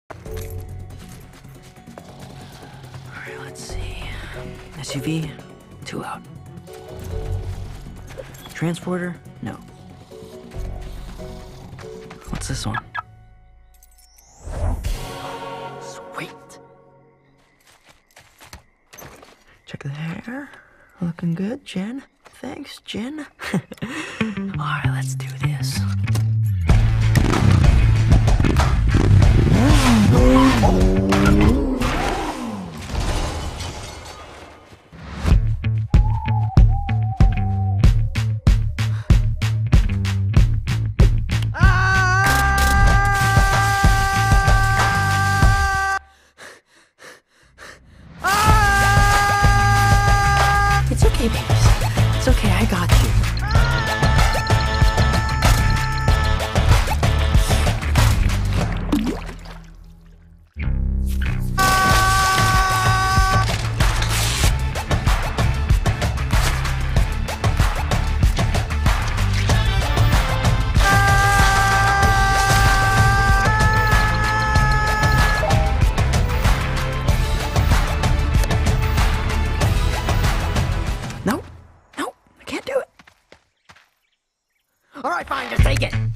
Alright, let's see. SUV, too loud. Transporter, no. What's this one? Sweet. Check the hair. Looking good, Jen. Thanks, Jen. Alright, let's do this. It's okay, babies. It's okay, I got you. No, I can't do it. All right, fine, just take it.